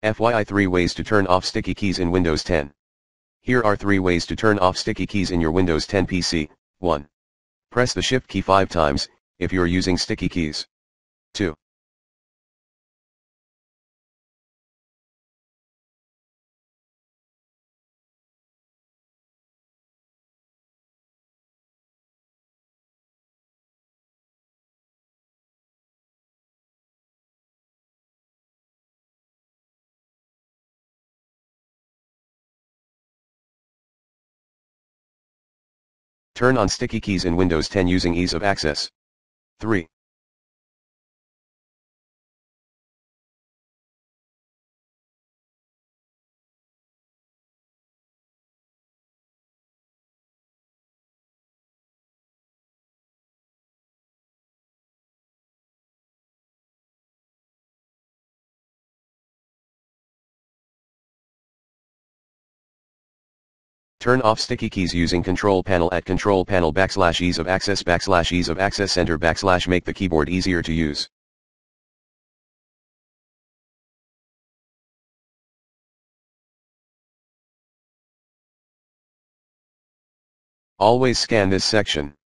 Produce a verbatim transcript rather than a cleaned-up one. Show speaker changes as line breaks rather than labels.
F Y I three ways to turn off sticky keys in Windows ten. Here are three ways to turn off sticky keys in your Windows ten P C. one. Press the Shift key five times, if you're using sticky keys. two. Turn on sticky keys in Windows ten using ease of access. three. Turn off sticky keys using Control Panel at Control Panel backslash ease of access backslash ease of access center backslash make the keyboard easier to use. Always scan this section.